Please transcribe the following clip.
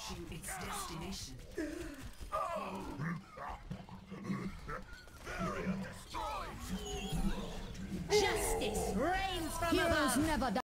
Approaching its destination. Justice reigns from Heroes above. never die.